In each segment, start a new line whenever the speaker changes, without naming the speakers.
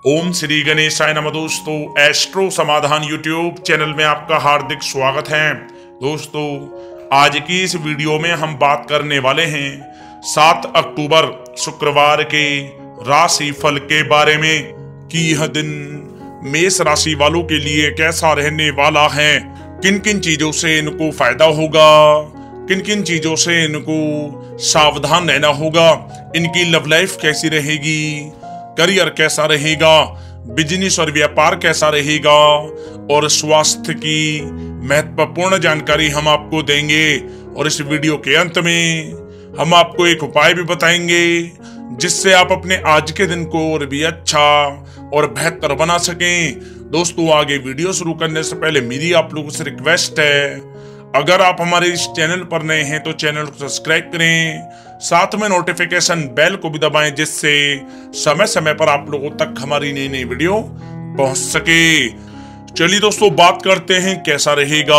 ओम श्री गणेशाय नमः। दोस्तों, एस्ट्रो समाधान यूट्यूब चैनल में आपका हार्दिक स्वागत है। दोस्तों, आज की इस वीडियो में हम बात करने वाले हैं 7 अक्टूबर शुक्रवार के राशि फल के बारे में कि यह दिन मेष राशि वालों के लिए कैसा रहने वाला है, किन किन चीजों से इनको फायदा होगा, किन किन चीजों से इनको सावधान रहना होगा, इनकी लव लाइफ कैसी रहेगी, करियर कैसा रहेगा, बिजनेस और व्यापार कैसा रहेगा और स्वास्थ्य की महत्वपूर्ण जानकारी हम आपको देंगे। और इस वीडियो के अंत में हम आपको एक उपाय भी बताएंगे जिससे आप अपने आज के दिन को और भी अच्छा और बेहतर बना सकें। दोस्तों, आगे वीडियो शुरू करने से पहले मेरी आप लोगों से रिक्वेस्ट है, अगर आप हमारे इस चैनल पर नए हैं तो चैनल को सब्सक्राइब करें, साथ में नोटिफिकेशन बेल को भी दबाएं जिससे समय समय पर आप लोगों तक हमारी नई नई वीडियो पहुंच सके। चलिए दोस्तों, बात करते हैं कैसा रहेगा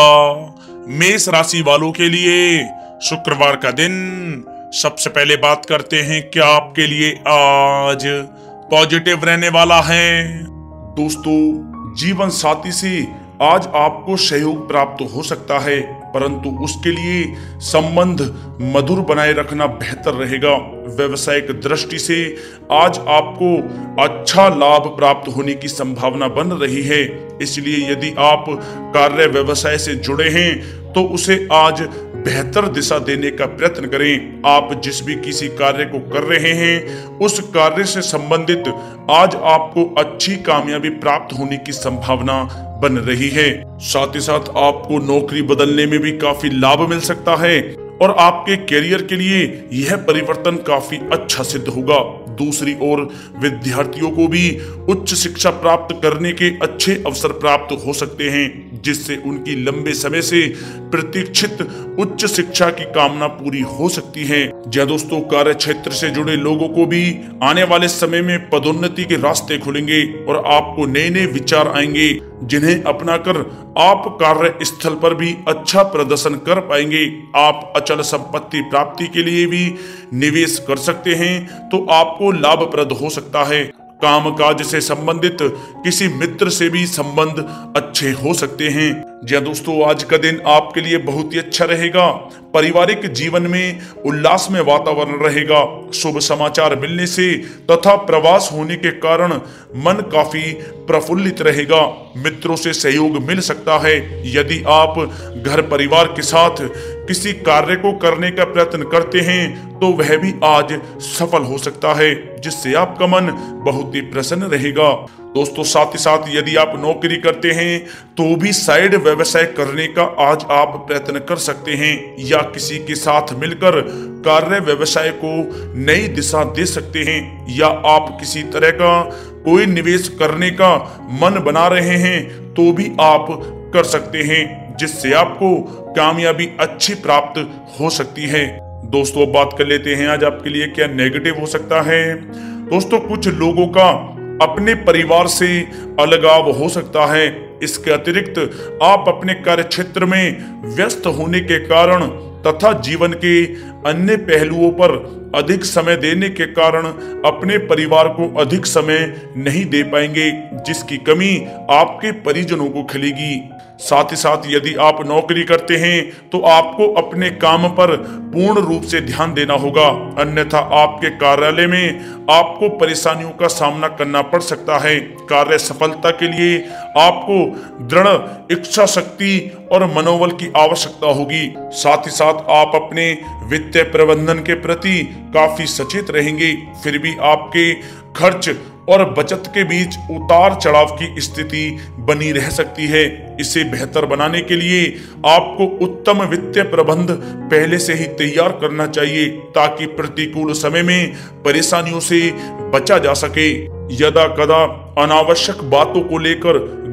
मेष राशि वालों के लिए शुक्रवार का दिन। सबसे पहले बात करते हैं क्या आपके लिए आज पॉजिटिव रहने वाला है। दोस्तों, जीवन साथी से आज आपको सहयोग प्राप्त हो सकता है, परंतु उसके लिए संबंध मधुर बनाए रखना बेहतर रहेगा। व्यवसायिक दृष्टि से आज आपको अच्छा लाभ प्राप्त होने की संभावना बन रही है, इसलिए यदि आप कार्य व्यवसाय से जुड़े हैं तो उसे आज बेहतर दिशा देने का प्रयत्न करें। आप जिस भी किसी कार्य को कर रहे हैं उस कार्य से संबंधित आज आपको अच्छी कामयाबी प्राप्त होने की संभावना बन रही है। साथ ही साथ आपको नौकरी बदलने में भी काफी लाभ मिल सकता है और आपके करियर के लिए यह परिवर्तन काफी अच्छा सिद्ध होगा। दूसरी ओर विद्यार्थियों को भी उच्च शिक्षा प्राप्त करने के अच्छे अवसर प्राप्त हो सकते हैं, जिससे उनकी लंबे समय से प्रतीक्षित उच्च शिक्षा की कामना पूरी हो सकती है। जी दोस्तों, कार्य क्षेत्र से जुड़े लोगों को भी आने वाले समय में पदोन्नति के रास्ते खुलेंगे और आपको नए नए विचार आएंगे जिन्हें अपनाकर आप कार्य स्थल पर भी अच्छा प्रदर्शन कर पाएंगे। आप अचल संपत्ति प्राप्ति के लिए भी निवेश कर सकते हैं तो आपको लाभप्रद हो सकता है। कामकाज से संबंधित किसी मित्र से भी संबंध अच्छे हो सकते हैं। जी दोस्तों, आज का दिन आपके लिए बहुत ही अच्छा रहेगा। पारिवारिक जीवन में उल्लास में वातावरण रहेगा। शुभ समाचार मिलने से तथा प्रवास होने के कारण मन काफी प्रफुल्लित रहेगा। मित्रों से सहयोग मिल सकता है। यदि आप घर परिवार के साथ किसी कार्य को करने का प्रयत्न करते हैं तो वह भी आज सफल हो सकता है, जिससे आपका मन बहुत ही प्रसन्न रहेगा। दोस्तों, साथ ही साथ यदि आप नौकरी करते हैं तो भी साइड व्यवसाय करने का आज आप प्रयत्न कर सकते हैं या किसी के साथ मिलकर कार्य व्यवसाय को नई दिशा दे सकते हैं, या आप किसी तरह का कोई निवेश करने का मन बना रहे हैं तो भी आप कर सकते हैं, जिससे आपको कामयाबी अच्छी प्राप्त हो सकती है। दोस्तों, अब बात कर लेते हैं आज आपके लिए क्या नेगेटिव हो सकता है। दोस्तों, कुछ लोगों का अपने परिवार से अलगाव हो सकता है। इसके अतिरिक्त आप अपने कार्य क्षेत्र में व्यस्त होने के कारण तथा जीवन के अन्य पहलुओं पर अधिक समय देने के कारण अपने परिवार को अधिक समय नहीं दे पाएंगे, जिसकी कमी आपके परिजनों को खलेगी। साथ ही साथ यदि आप नौकरी करते हैं तो आपको अपने काम पर पूर्ण रूप से ध्यान देना होगा, अन्यथा आपके कार्यालय में आपको परेशानियों का सामना करना पड़ सकता है। कार्य सफलता के लिए आपको दृढ़ इच्छा शक्ति और मनोबल की आवश्यकता होगी। साथ ही साथ आप अपने वित्तीय प्रबंधन के प्रति काफी सचेत रहेंगे, फिर भी आपके खर्च और बचत के बीच उतार चढ़ाव की स्थिति बनी रह सकती है। इसे बेहतर बनाने के लिए आपको उत्तम वित्तीय प्रबंध पहले से ही तैयार करना चाहिए ताकि प्रतिकूल समय में परेशानियों से बचा जा सके। यदा कदा अनावश्यक बातों को लेकर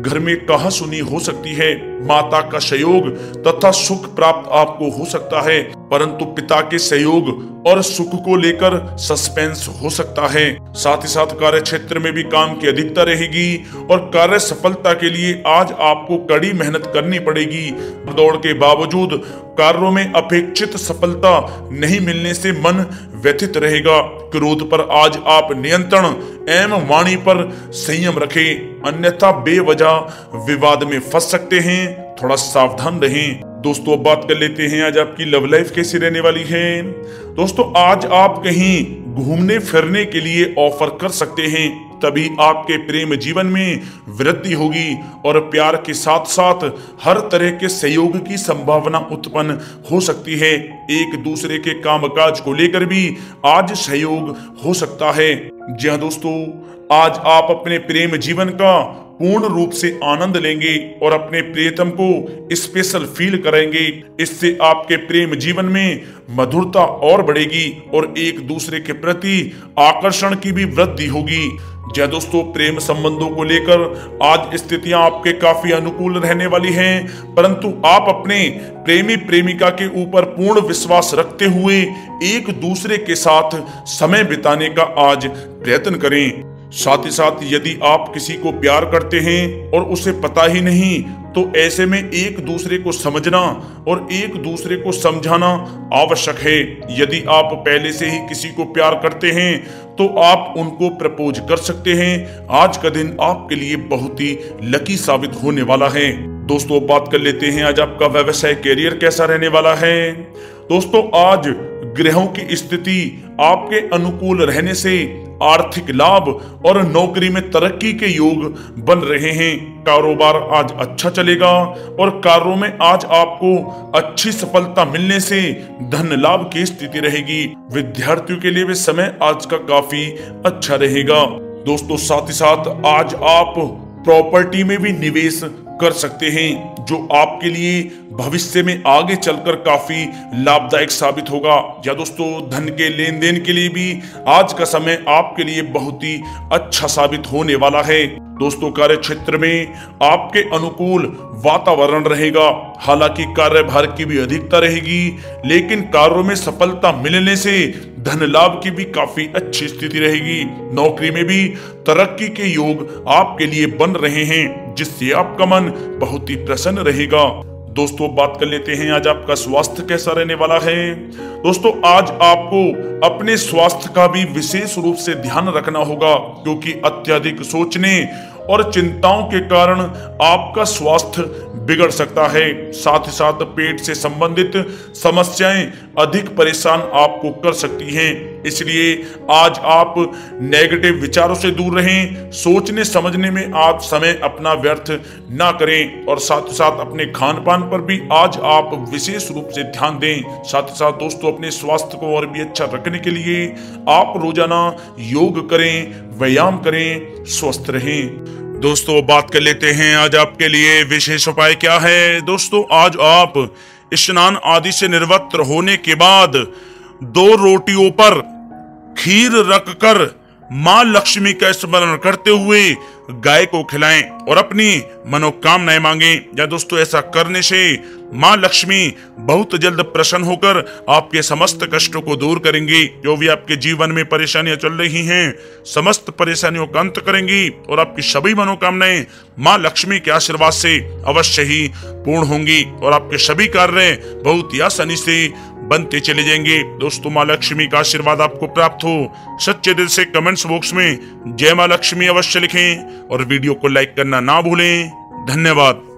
घर में कहासुनी हो सकती है, माता का सहयोग तथा सुख प्राप्त आपको हो सकता है, परंतु पिता के सहयोग और सुख को लेकर सस्पेंस हो सकता है। साथ ही साथ कार्य क्षेत्र में भी काम की अधिकता रहेगी और कार्य सफलता के लिए आज आपको कड़ी मेहनत करनी पड़ेगी। दौड़ के बावजूद कार्यों में अपेक्षित सफलता नहीं मिलने से मन व्यथित रहेगा। क्रोध पर आज आप नियंत्रण एवं वाणी पर संयम रखें, अन्यथा बेवजह विवाद में फंस सकते हैं, थोड़ा सावधान रहें। दोस्तों अब बात कर लेते हैं आज आपकी लव लाइफ कैसी रहने वाली है। दोस्तों आज आप कहीं घूमने फिरने के लिए ऑफर कर सकते हैं, तभी आपके प्रेम जीवन में वृद्धि होगी और प्यार के साथ साथ हर तरह के सहयोग की संभावना उत्पन्न हो सकती है। एक दूसरे के कामकाज को लेकर भी आज सहयोग हो सकता है। जी हाँ दोस्तों, आज आप अपने प्रेम जीवन का पूर्ण रूप से आनंद लेंगे और अपने प्रियतम को स्पेशल फील करेंगे। इससे आपके प्रेम जीवन में मधुरता और बढ़ेगी और एक दूसरे के प्रति आकर्षण की भी वृद्धि होगी। जी दोस्तों, प्रेम संबंधों को लेकर आज स्थितियां आपके काफी अनुकूल रहने वाली हैं, परंतु आप अपने प्रेमी प्रेमिका के ऊपर पूर्ण विश्वास रखते हुए एक दूसरे के साथ समय बिताने का आज प्रयत्न करें। साथ ही साथ यदि आप किसी को प्यार करते हैं और उसे पता ही नहीं, तो ऐसे में एक दूसरे को समझना और एक दूसरे को समझाना आवश्यक है। यदि आप पहले से ही किसी को प्यार करते हैं तो आप उनको प्रपोज कर सकते हैं। आज का दिन आपके लिए बहुत ही लकी साबित होने वाला है। दोस्तों बात कर लेते हैं आज आपका व्यवसाय कैरियर कैसा रहने वाला है। दोस्तों आज ग्रहों की स्थिति आपके अनुकूल रहने से आर्थिक लाभ और नौकरी में तरक्की के योग बन रहे हैं। कारोबार आज अच्छा चलेगा और कार्यों में आज आपको अच्छी सफलता मिलने से धन लाभ की स्थिति रहेगी। विद्यार्थियों के लिए भी समय आज का काफी अच्छा रहेगा। दोस्तों साथ ही साथ आज आप प्रॉपर्टी में भी निवेश कर सकते हैं, जो आपके लिए भविष्य में आगे चलकर काफी लाभदायक साबित होगा। या दोस्तों धन के लेन देन के लिए भी आज का समय आपके लिए बहुत ही अच्छा साबित होने वाला है। दोस्तों कार्य क्षेत्र में आपके अनुकूल वातावरण रहेगा, हालांकि कार्यभार की भी अधिकता रहेगी, लेकिन कार्यों में सफलता मिलने से धन लाभ की भी काफी अच्छी स्थिति रहेगी। नौकरी में भी तरक्की के योग आपके लिए बन रहे हैं, जिससे आपका मन बहुत ही प्रसन्न रहेगा। दोस्तों बात कर लेते हैं आज आपका स्वास्थ्य कैसा रहने वाला है। दोस्तों आज आपको अपने स्वास्थ्य का भी विशेष रूप से ध्यान रखना होगा, क्योंकि अत्यधिक सोचने और चिंताओं के कारण आपका स्वास्थ्य बिगड़ सकता है। साथ ही साथ पेट से संबंधित समस्याएं अधिक परेशान आपको कर सकती हैं, इसलिए आज आप नेगेटिव विचारों से दूर रहें। सोचने समझने में आप समय अपना व्यर्थ ना करें और साथ ही साथ अपने खान पान पर भी आज आप विशेष रूप से ध्यान दें। साथ ही साथ दोस्तों अपने स्वास्थ्य को और भी अच्छा रखने के लिए आप रोजाना योग करें, व्यायाम करें, स्वस्थ रहें। दोस्तों बात कर लेते हैं आज आपके लिए विशेष उपाय क्या है। दोस्तों आज आप स्नान आदि से निवृत्त होने के बाद 2 रोटियों पर खीर रखकर मां लक्ष्मी का स्मरण करते हुए गाय को खिलाएं और अपनी मनोकामनाएं मांगें। या दोस्तों ऐसा करने से मां लक्ष्मी बहुत जल्द प्रसन्न होकर आपके समस्त कष्टों को दूर करेंगी। जो भी आपके जीवन में परेशानियां चल रही हैं, समस्त परेशानियों का अंत करेंगी और आपकी सभी मनोकामनाएं मां लक्ष्मी के आशीर्वाद से अवश्य ही पूर्ण होंगी और आपके सभी कार्य बहुत ही आसानी से बनते चले जाएंगे। दोस्तों मां लक्ष्मी का आशीर्वाद आपको प्राप्त हो, सच्चे दिल से कमेंट्स बॉक्स में जय मां लक्ष्मी अवश्य लिखें और वीडियो को लाइक करना ना भूलें। धन्यवाद।